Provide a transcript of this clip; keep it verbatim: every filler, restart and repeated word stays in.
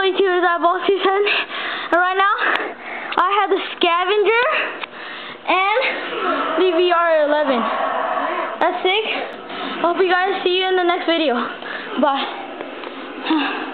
YouTubers at Ball two seven, and right now I have the Scavenger and the V R eleven. That's sick. Hope you guys see you in the next video. Bye.